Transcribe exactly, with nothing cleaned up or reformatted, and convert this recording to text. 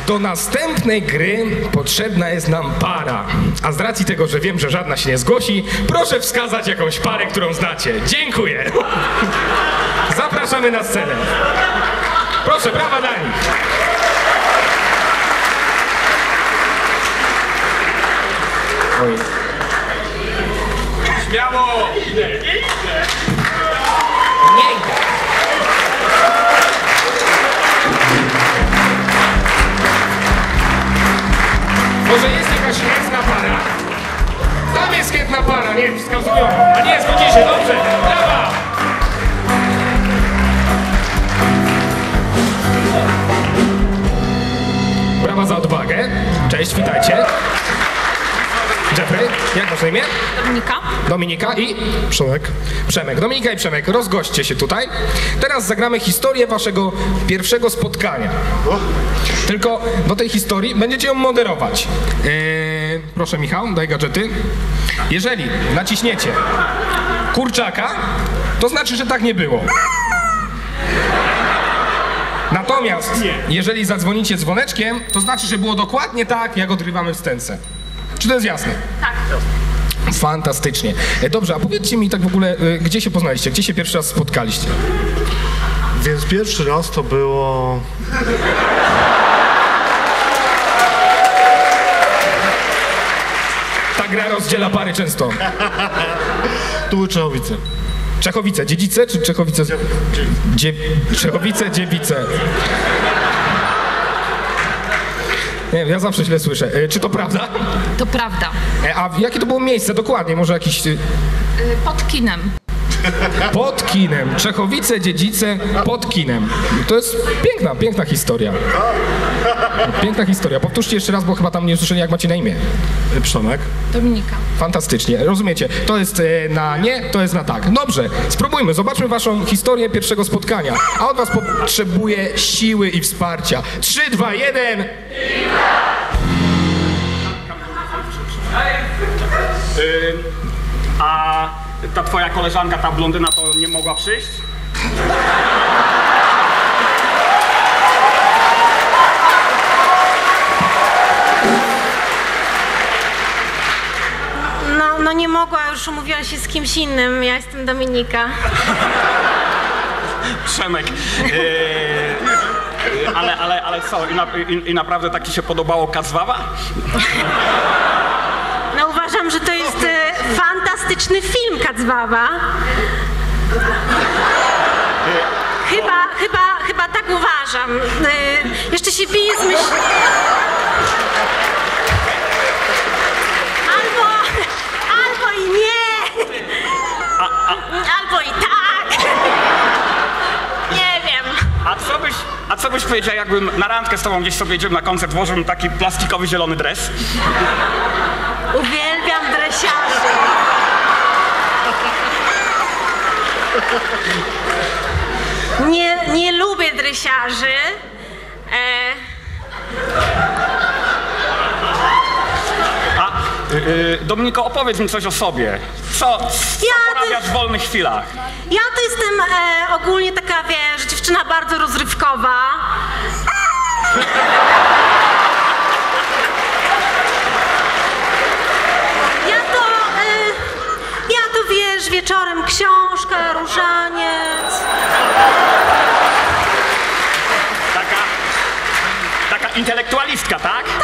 Do następnej gry potrzebna jest nam para. A z racji tego, że wiem, że żadna się nie zgłosi, proszę wskazać jakąś parę, którą znacie. Dziękuję. Zapraszamy na scenę. Proszę, brawa dla nich. Oj. Śmiało! Idę, idę! Nie idę. Może jest jakaś chętna para? Tam jest chętna para, nie, wskazują. A nie, zgodzi się, dobrze, brawa! Brawa za odwagę. Cześć, witajcie. Jeffrey, jak masz na imię? Dominika. Dominika i? Przemek. Przemek. Dominika i Przemek, rozgośćcie się tutaj. Teraz zagramy historię waszego pierwszego spotkania. Tylko do tej historii będziecie ją moderować. Eee, proszę Michał, daj gadżety. Jeżeli naciśniecie kurczaka, to znaczy, że tak nie było. Natomiast jeżeli zadzwonicie dzwoneczkiem, to znaczy, że było dokładnie tak, jak odgrywamy w scence. Czy to jest jasne? Tak. Fantastycznie. E, Dobrze, a powiedzcie mi tak w ogóle, e, gdzie się poznaliście? Gdzie się pierwszy raz spotkaliście? Więc pierwszy raz to było... Ta gra rozdziela pary często. Tu były Czechowice. Czechowice, Dziedzice czy Czechowice? Dzie... Czechowice, Dziewice. Nie wiem, ja zawsze źle słyszę. E, czy to prawda? To prawda. E, a jakie to było miejsce dokładnie? Może jakiś... E, Pod kinem. pod kinem. Czechowice, Dziedzice, pod kinem. To jest piękna, piękna historia. Piękna historia. Powtórzcie jeszcze raz, bo chyba tam nie usłyszeli, jak macie na imię. Przemek. Dominika. Fantastycznie, rozumiecie? To jest e, na nie, to jest na tak. Dobrze, spróbujmy, zobaczmy waszą historię pierwszego spotkania. A od was potrzebuję siły i wsparcia. Trzy, dwa, jeden. Yy, a ta twoja koleżanka, ta blondyna, to nie mogła przyjść? No, no nie mogła, już umówiła się z kimś innym. Ja jestem Dominika. Przemek. Yy, yy, ale, ale, ale co? I, na, i, I naprawdę tak ci się podobało Kacwawa? No uważam, że to jest e, fantastyczny film Kacwawa. Chyba, chyba, chyba tak uważam. E, jeszcze się bije z myśl... Albo, albo i nie. Albo i tak. Nie wiem. A co byś, a co byś powiedział, jakbym na randkę z tobą gdzieś sobie idziemy na koncert, włożył taki plastikowy zielony dres? Uwielbiam dresiarzy. Nie, nie lubię dresiarzy. E... A, yy, Dominiko, opowiedz mi coś o sobie. Co, co Ja porabiasz też- w wolnych chwilach? Ja to jestem e, ogólnie taka, wiesz, dziewczyna bardzo rozrywkowa. Ja to, e, ja to wiesz, wieczorem książka, różaniec. Taka, taka intelektualistka, tak?